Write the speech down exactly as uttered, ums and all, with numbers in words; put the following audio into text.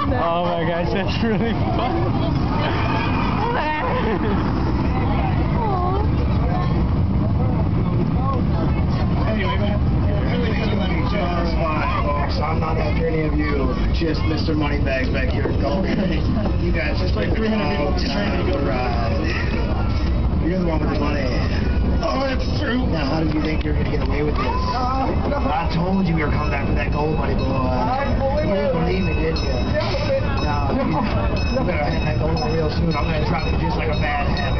Oh my gosh, that's really fun. Anyway, man, everything's going to be just fine, folks. I'm not after any of you. Just Mister Moneybags back here at Golden. You guys just like three hundred people trying to go ride. You're the one with the money. Oh, that's true. Now, how did you think you were going to get away with this? I told you we were coming back for that gold money, boy. You didn't believe me, did you? No, you better have that gold real soon. I'm going to drop you just like a bad habit.